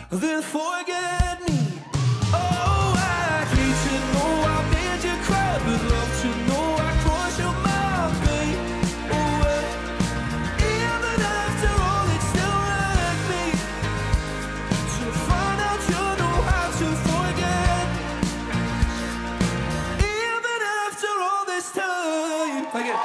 then forget me. Oh, I hate to know I made you cry, but love to know I crossed your mind, babe. Oh, even after all, it still hurt me to find out you know how to forget. Even after all this time. Again.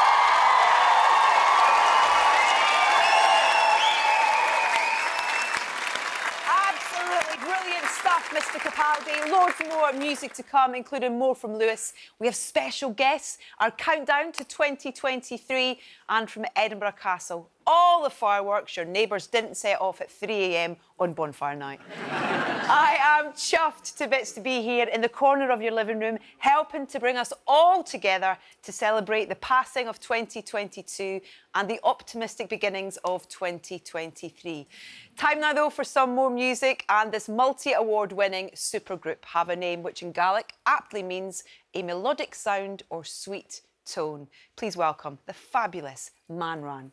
Brilliant stuff, Mr. Capaldi. Loads more music to come, including more from Lewis. We have special guests, our countdown to 2023, and from Edinburgh Castle. All the fireworks your neighbours didn't set off at 3 a.m. on bonfire night. I am chuffed to bits to be here in the corner of your living room, helping to bring us all together to celebrate the passing of 2022 and the optimistic beginnings of 2023. Time now, though, for some more music, and this multi-award-winning supergroup have a name which in Gaelic aptly means a melodic sound or sweet tone. Please welcome the fabulous Man Ran.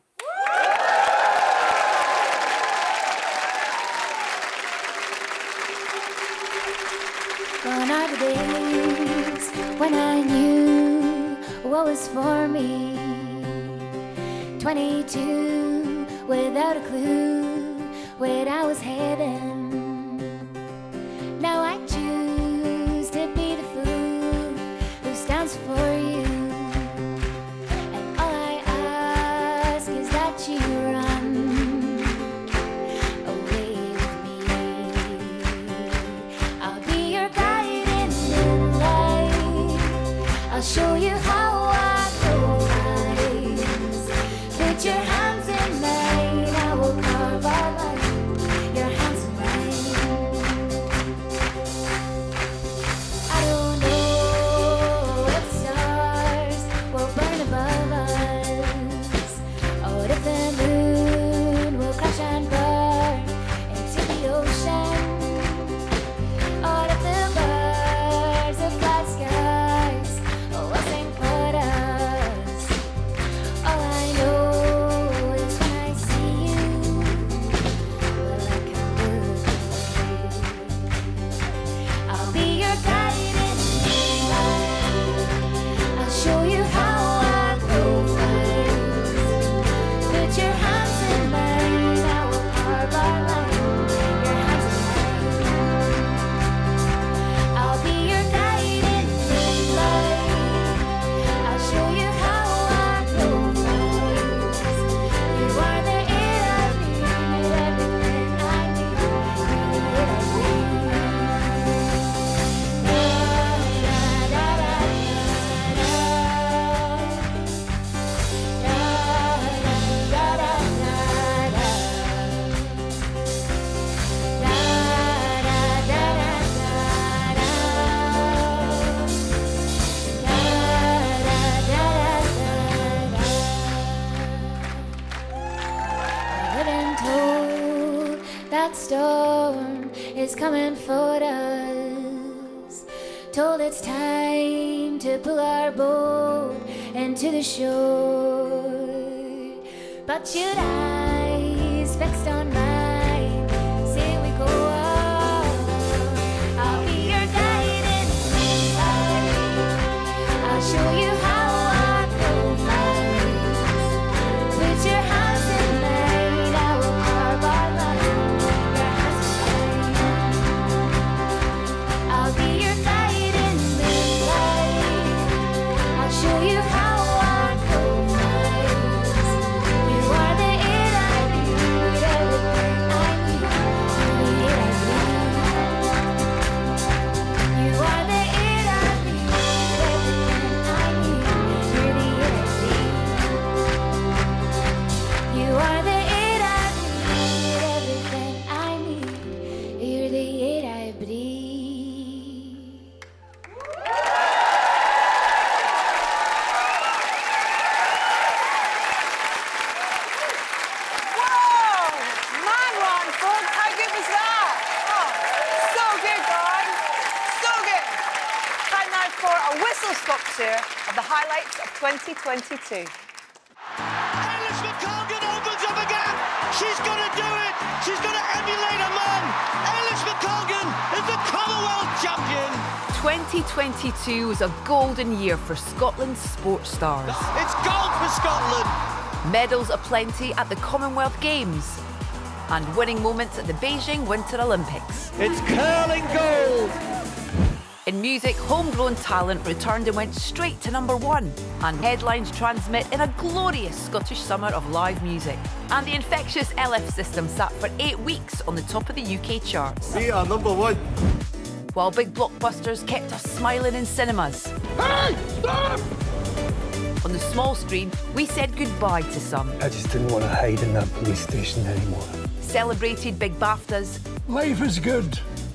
Gone are the days when I knew what was for me. 22, without a clue where I was heading. Now I choose to be the fool who stands for you. And all I ask is that you run away with me. I'll be your guiding light. I'll show you how I go rise. Put your hands in mine, I will carve our life. Your hands in mine. I don't know if stars will burn above us, or if the moon will crash and burn into the ocean, or if the birds of flat skies will sing for us. All I know is when I see you, well, I can lose you. I'll be your guiding light. I'll show you how I go fast. Put your hands in mine, I will carve our line. Your hands in mine. I'll be your guiding light. I'll show you how I go fast. You are the air I breathe, everything I need. You're the air I breathe. Da, da, da, da, da, da, da, da, da, da. I've been told that storm is coming for us. Told it's time to pull our boat into the shore. But your eyes fixed on mine, say we go on. I'll be your guiding light. I'll show you how I go fast. Put your hands in mine, I will carve our line. Your hands in mine. I'll be your guiding light. I'll show you how I go fast. You are the air I breathe, everything I need. You're the air I breathe. You are the air I breathe, everything I need. You're the air I breathe. You are the air I breathe, everything I need. You're the air I breathe. Whoa! Man Ran, folks, how good was that? Oh, so good, Ron. So good. Time now for a whistle-stop tour of the highlights of 2022. Eilish McColgan opens up again. She's going to do it. She's going to emulate a man. 2022 was a golden year for Scotland's sports stars. It's gold for Scotland! Medals aplenty at the Commonwealth Games and winning moments at the Beijing Winter Olympics. It's curling gold! In music, homegrown talent returned and went straight to #1. And headlines transmit in a glorious Scottish summer of live music. And the infectious LF System sat for 8 weeks on the top of the UK charts. We are #1. While big blockbusters kept us smiling in cinemas. Hey! Stop! On the small screen, we said goodbye to some. I just didn't want to hide in that police station anymore. Celebrated big BAFTAs. Life is good.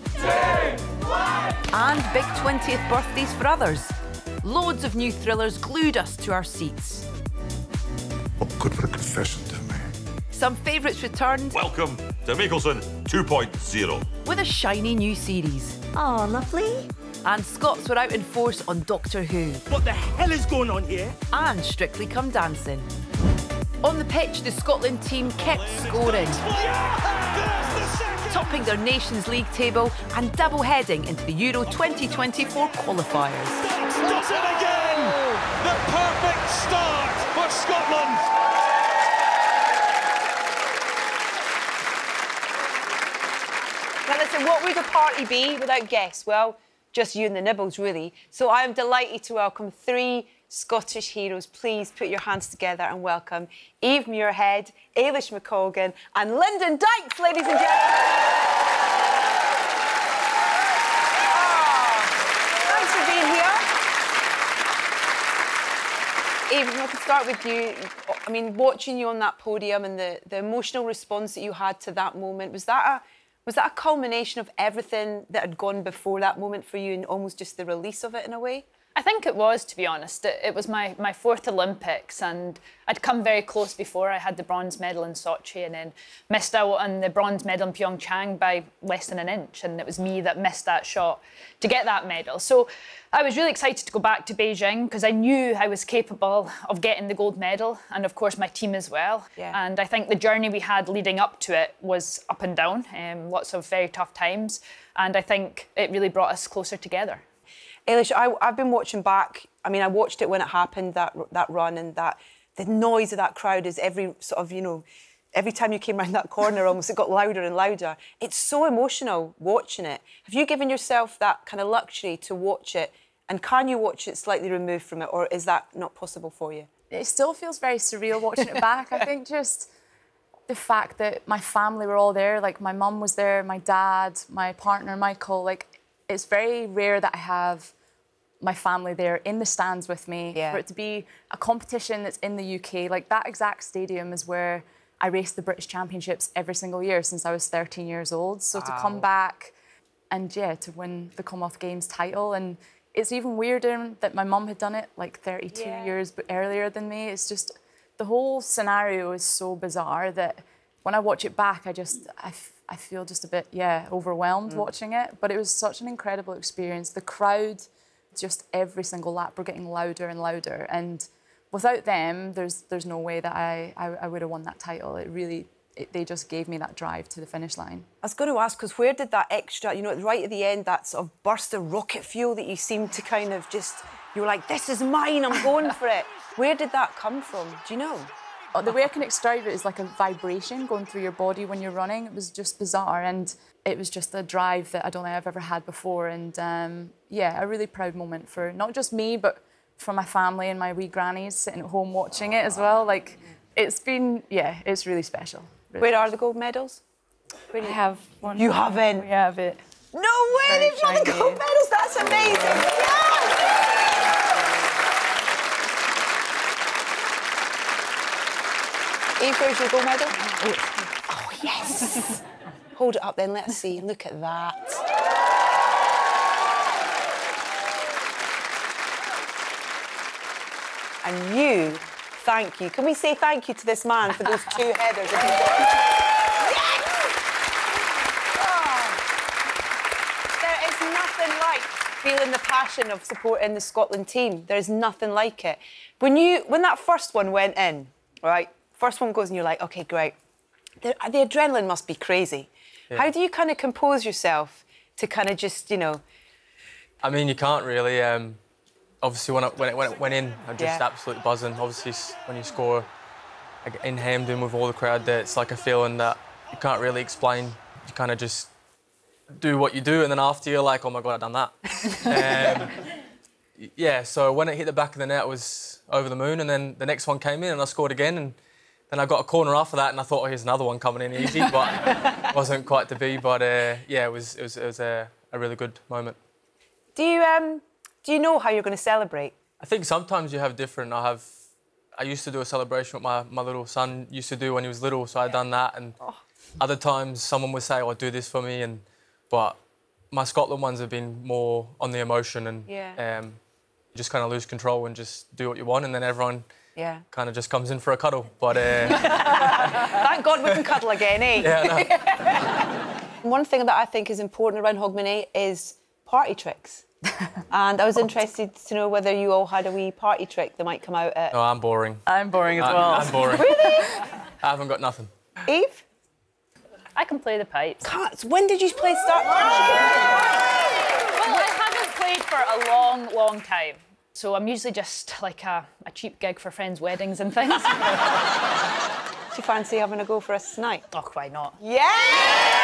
And big 20th birthdays for others. Loads of new thrillers glued us to our seats. What good would a confession do me? Some favourites returned Welcome to Mickelson 2.0. with a shiny new series. Oh, lovely. And Scots were out in force on Doctor Who What the hell is going on here? and Strictly Come Dancing. On the pitch, the Scotland team kept scoring, topping their Nations League table and double-heading into the Euro 2024 qualifiers. Does it again! The perfect start for Scotland! Now listen, what would a party be without guests? Well, just you and the nibbles, really. So I am delighted to welcome 3 Scottish heroes. Please put your hands together and welcome Eve Muirhead, Ailish McColgan and Lyndon Dykes, ladies and gentlemen. Thanks for being here. Eve, I could start with you. I mean, watching you on that podium and the emotional response that you had to that moment, was that a culmination of everything that had gone before that moment for you and almost just the release of it in a way? I think it was, to be honest. It was my 4th Olympics, and I'd come very close before. I had the bronze medal in Sochi and then missed out on the bronze medal in Pyeongchang by less than an inch, and it was me that missed that shot to get that medal. So I was really excited to go back to Beijing because I knew I was capable of getting the gold medal, and of course my team as well. Yeah. And I think the journey we had leading up to it was up and down, lots of very tough times, and I think it really brought us closer together. Ailish, I've been watching back. I mean, I watched it when it happened, that run, and the noise of that crowd is every sort of, every time you came around that corner, almost it got louder and louder. It's so emotional watching it. Have you given yourself that kind of luxury to watch it, and can you watch it slightly removed from it, or is that not possible for you? It still feels very surreal watching it back. I think just the fact that my family were all there, like my mum was there, my dad, my partner, Michael, like it's very rare that I have my family there in the stands with me. Yeah. For it to be a competition that's in the UK, like that exact stadium is where I raced the British Championships every single year since I was 13 years old. So to come back and to win the Commonwealth Games title, and it's even weirder that my mum had done it like 32 years earlier than me. It's just, the whole scenario is so bizarre that when I watch it back, I feel just a bit, overwhelmed watching it. But it was such an incredible experience. The crowd, just every single lap were getting louder and louder, and without them there's no way that I would have won that title. They just gave me that drive to the finish line. I was going to ask, because where did that extra, right at the end, that sort of burst of rocket fuel that you seemed to kind of just, you were like, this is mine, I'm going for it. Where did that come from? Do you know? The way I can describe it is like a vibration going through your body when you're running. It was just bizarre, and it was just a drive that I don't think I've ever had before. And a really proud moment for not just me, but for my family and my wee grannies sitting at home watching it as well. Like, it's been, it's really special. Really. Where are the gold medals? I have one. You haven't? We have it. No way, they've got the gold medals, that's amazing. Yes! Eve, where's your gold medal? Oh, yes! Hold it up then, let's see. Look at that. And you, thank you. Can we say thank you to this man for those 2 headers? Yes! Oh. There is nothing like feeling the passion of supporting the Scotland team. There's nothing like it. When that first one went in, right? First one goes and you're like, OK, great. The adrenaline must be crazy. Yeah. How do you kind of compose yourself to kind of just, I mean, you can't really. Obviously, when it went in, I just absolutely buzzing. Obviously, when you score in Hampden with all the crowd there, it's like a feeling that you can't really explain. You kind of just do what you do, and then after you're like, oh my God, I've done that. Yeah, so when it hit the back of the net, I was over the moon, and then the next one came in and I scored again, and then I got a corner after that, and I thought, oh, here's another one coming in easy, but it wasn't quite to be. But yeah, it was a really good moment. Do you know how you're going to celebrate? I think sometimes you have different. I used to do a celebration with my little son used to do when he was little, so I'd done that, and other times someone would say, oh, do this for me, but my Scotland ones have been more on the emotion, and you just kind of lose control and just do what you want, and then everyone kind of just comes in for a cuddle. But thank God we can cuddle again, eh? Yeah, no. One thing that I think is important around Hogmanay is party tricks. And I was interested to know whether you all had a wee party trick that might come out at... No, I'm boring. I'm boring as well. I'm boring. Really? I haven't got nothing. Eve? I can play the pipes. Cats, when did you play start? Well, I haven't played for a long, long time. So I'm usually just like a cheap gig for friends' weddings and things. Do you fancy having a go for us tonight? Oh, why not? Yeah!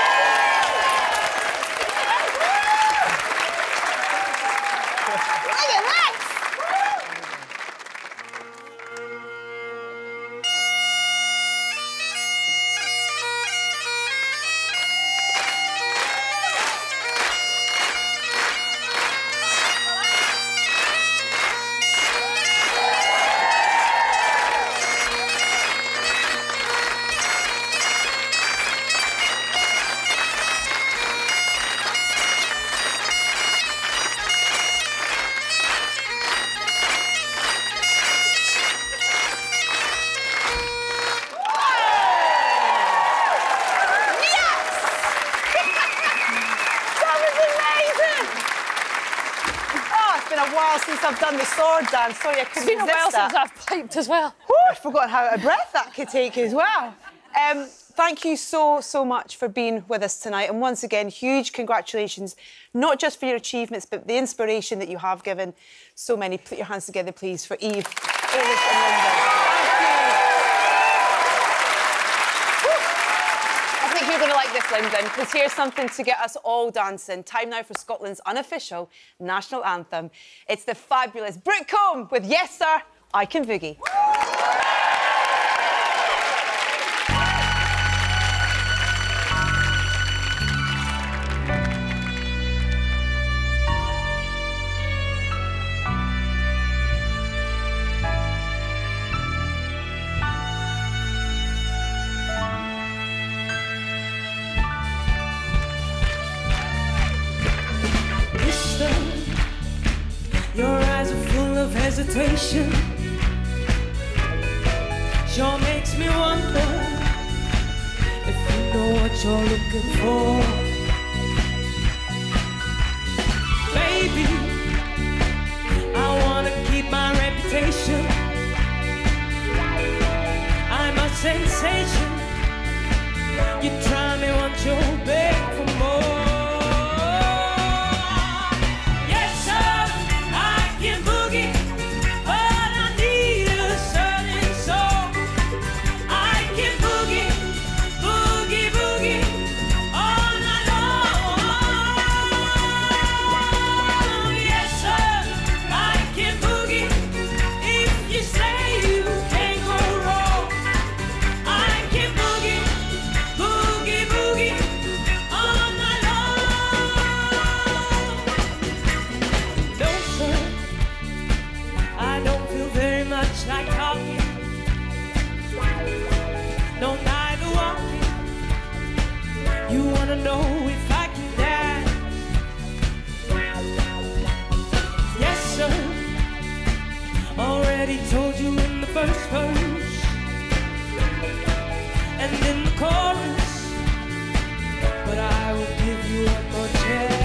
Since I've done the sword dance, sorry, I couldn't resist that. It's been a while since I've piped as well. I've forgotten how out of breath that could take as well. Thank you so much for being with us tonight. And once again, huge congratulations, not just for your achievements, but the inspiration that you have given so many. Put your hands together, please, for Eve, Eilish and Linda. I think you're going to like this, Lyndon, because here's something to get us all dancing. Time now for Scotland's unofficial national anthem. It's the fabulous Brooke Combe with Yes Sir, I Can Boogie. Your eyes are full of hesitation. Sure makes me wonder if you know what you're looking for. Baby, I wanna keep my reputation. I'm a sensation. You try me once, you'll beg for more. Know if I can dance. Yes, sir. Already told you in the first verse and in the chorus, but I will give you one more chance.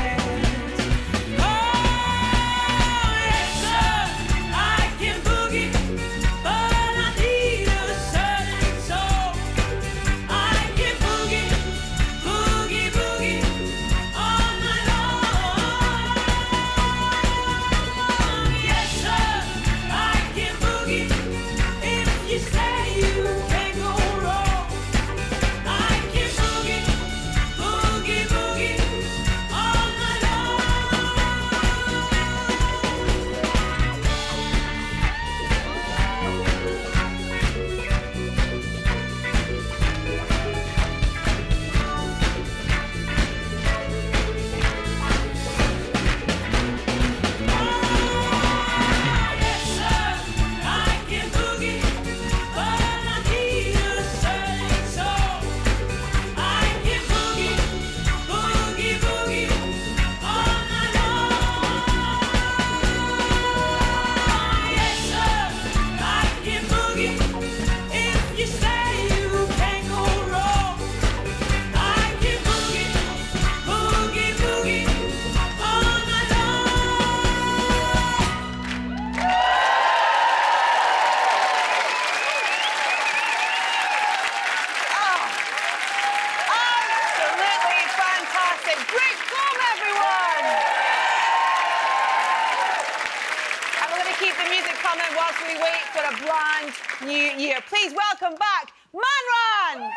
whilst we wait for a brand new year. Please welcome back Manran!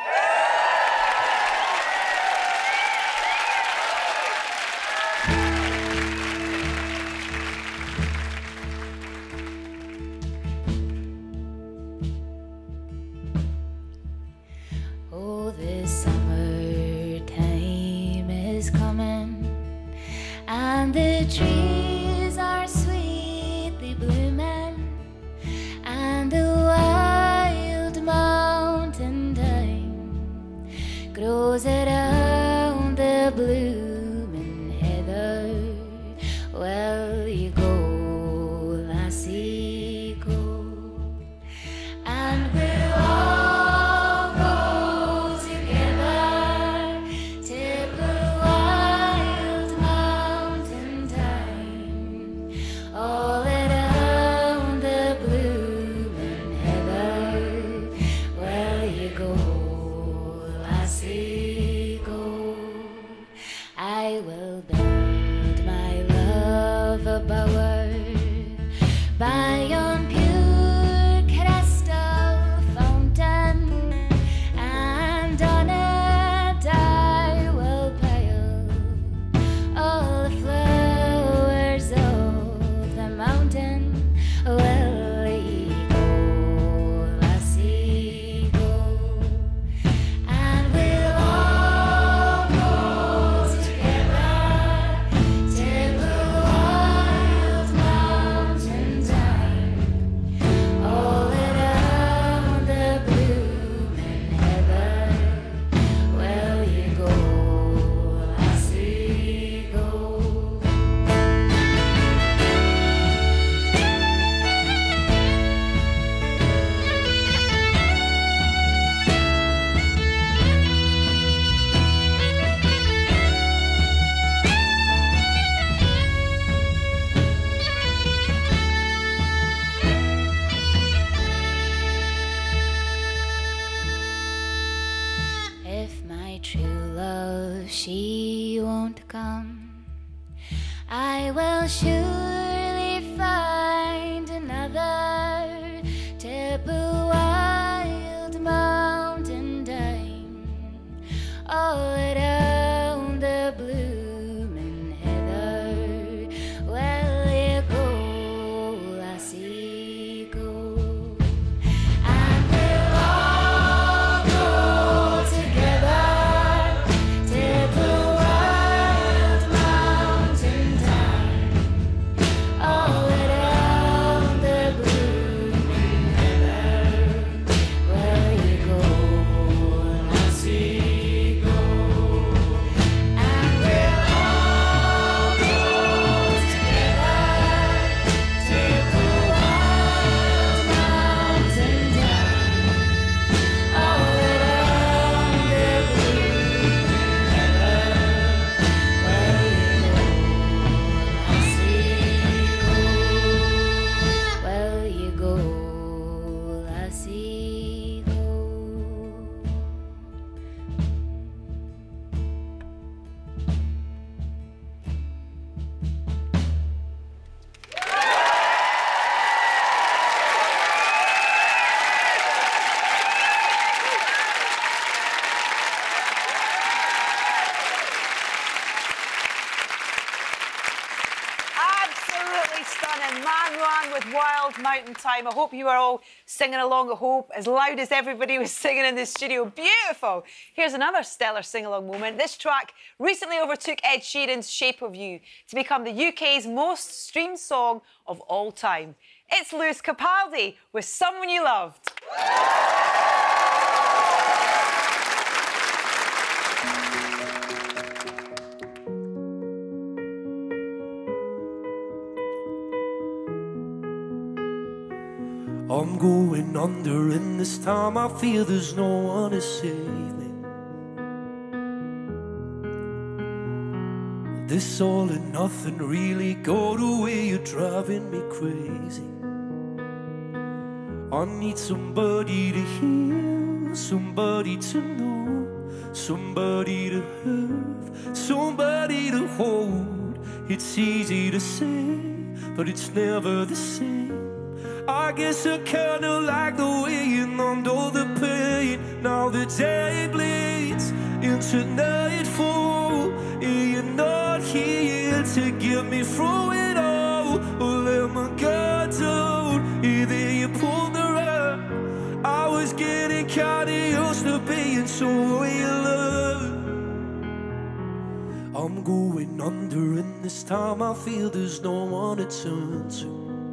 Oh, this summertime is coming, and the trees are sweetly blooming, and the wild mountain thyme grows around the blooming heather. Well, you go, lassie, go, and we'll all go together to the wild mountain thyme, all around the blooming heather. Well, you go, lassie, go. I will build my love a bower by yon pure crystal fountain, and on it I will pile all the flowers of the mountain. Well, ye go, lassie, go, and we'll all go together to the wild mountain thyme, all around the blooming heather. Well, you go, lassie, go. If my true love, she won't come, I will surely find another typical wild mountain thyme, all around the blooming heather. Well, you go, lassie, go, and we'll all go together to the wild mountain thyme, all around the blooming heather. Well, you go, lassie, go, and we'll all go together to the wild mountain thyme, all around the blooming heather. Well, you go, lassie, go. Well, you go, lassie, go. Absolutely stunning. Manran with Wild Mountain Thyme. I hope you were all singing along. I hope as loud as everybody was singing in the studio. Beautiful. Here's another stellar sing-along moment. This track recently overtook Ed Sheeran's Shape of You to become the UK's most streamed song of all time. It's Lewis Capaldi with Someone You Loved. I'm going under, and this time I feel there's no one to save me. This all and nothing really got away, you're driving me crazy. I need somebody to hear, somebody to know, somebody to have, somebody to hold. It's easy to say, but it's never the same. I guess I kinda like the way you numbed all the pain. Now the day bleeds into nightfall, and you're not here to get me through it all. Oh, let my guard down, either you pulled the rug. I was getting kinda used to being so you love. I'm going under, and this time I feel there's no one to turn to.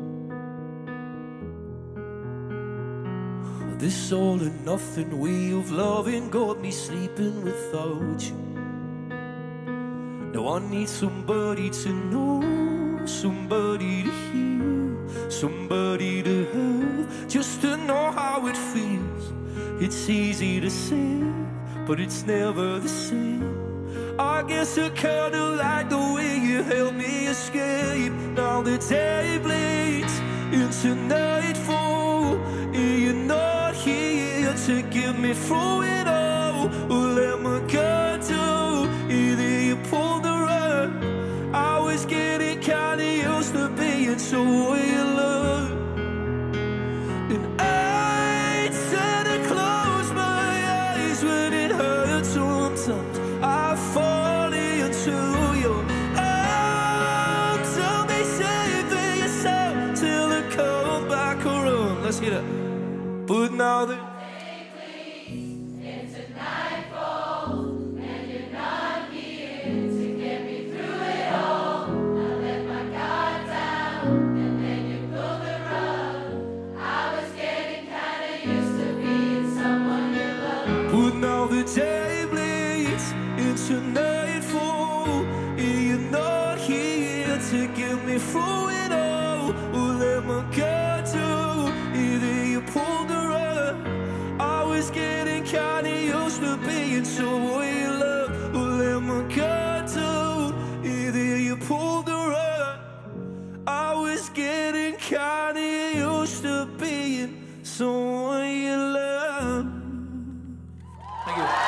This all or nothing way of loving got me sleeping without you. Now I need somebody to know, somebody to hear, somebody to have, just to know how it feels. It's easy to say, but it's never the same. I guess I kinda like the way you help me escape. Now the day bleeds into nightfall, and you're not here to get me through it all. Well, let my guard down, either you pulled the rug. I was getting kinda used to being so you love. And I tend to close my eyes when it hurts sometimes. I fall into your arms. Tell me saving yourself till I come back around. Let's hear that. But now the day bleeds into nightfall, and you're not here to get me through it all. I let my guard down, and then you pulled the rug. I was getting kinda used to being someone you love. But now the day bleeds into nightfall, and you're not here to get me through it all. Oh, let my guard down, either you pulled the rug. I was getting kinda used to being so you love. Oh, let my guard down, either you pulled the rug. I was getting kinda used to being someone you love. Thank you.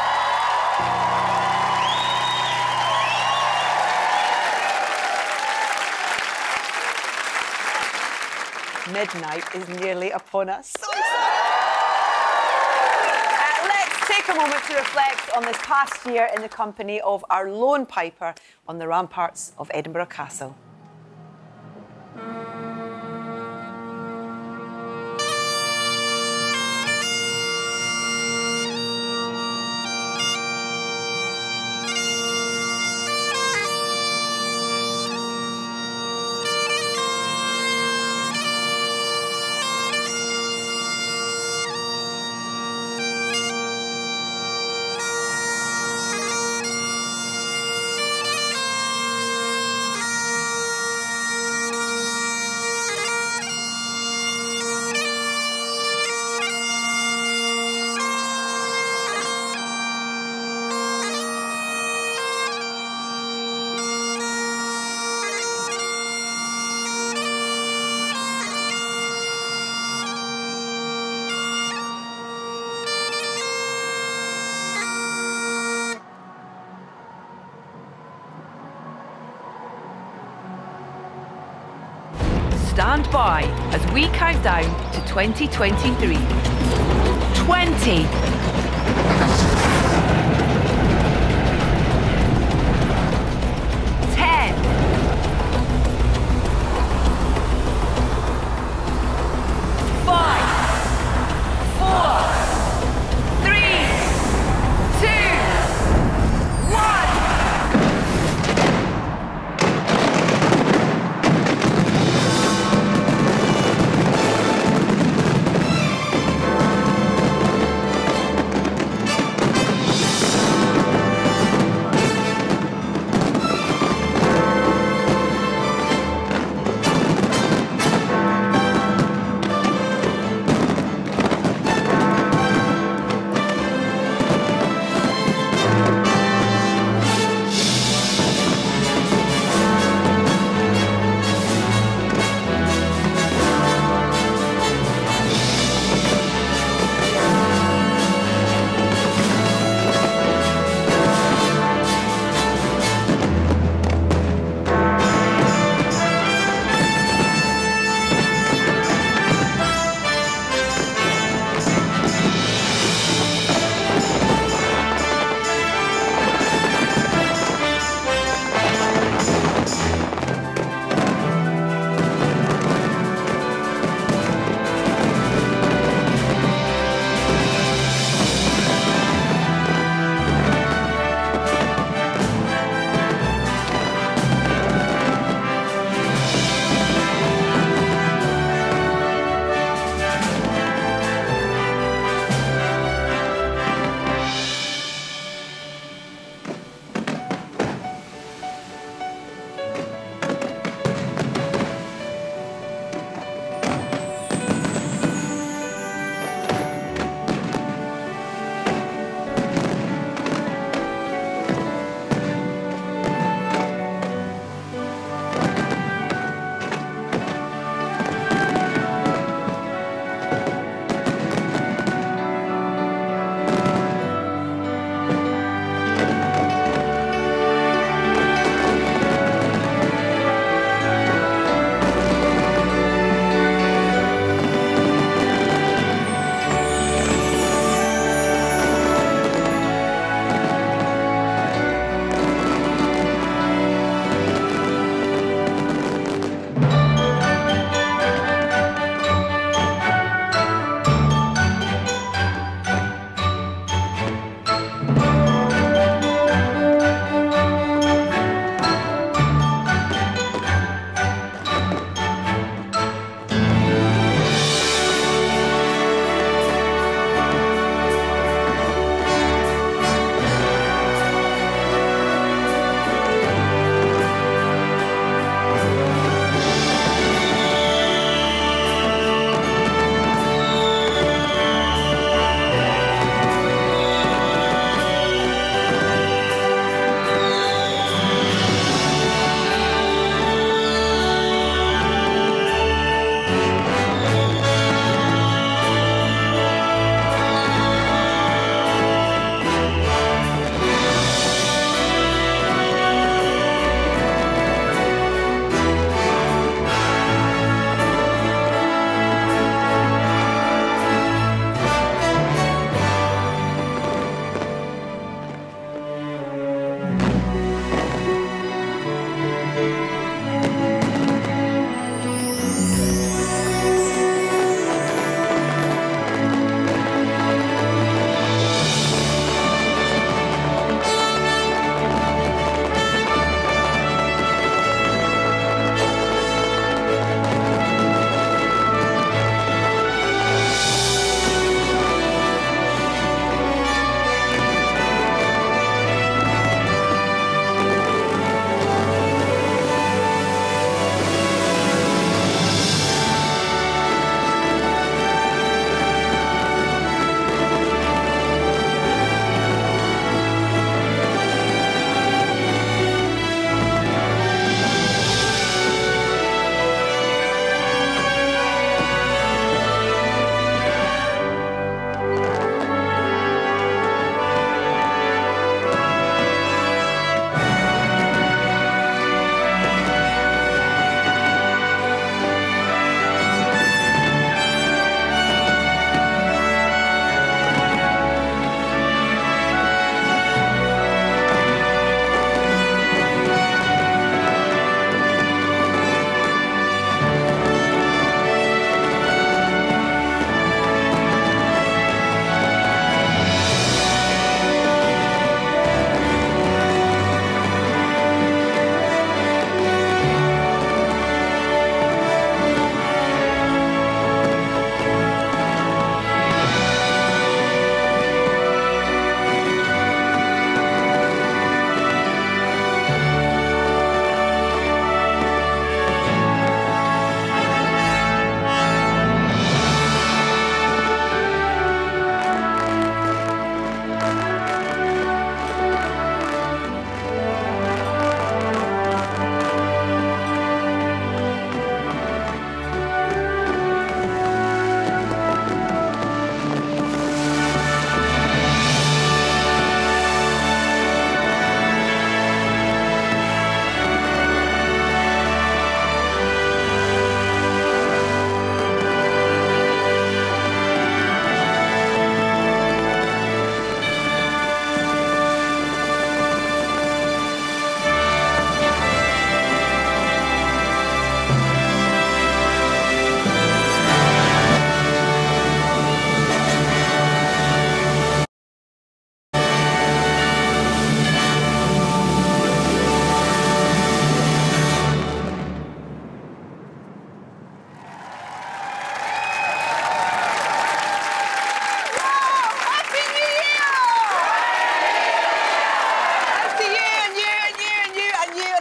Midnight is nearly upon us. So excited! Let's take a moment to reflect on this past year in the company of our lone piper on the ramparts of Edinburgh Castle. Stand by as we count down to 2023. 20. 10. 5. 4. 3. 2. 1.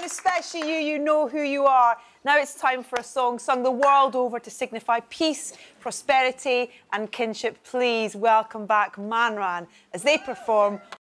especially you. You know who you are. Now it's time for a song sung the world over to signify peace, prosperity and kinship. Please welcome back Man Ran as they perform